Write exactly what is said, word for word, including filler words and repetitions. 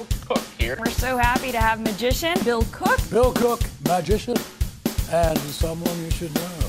Bill Cook here. We're so happy to have magician Bill Cook. Bill Cook, magician, and someone you should know.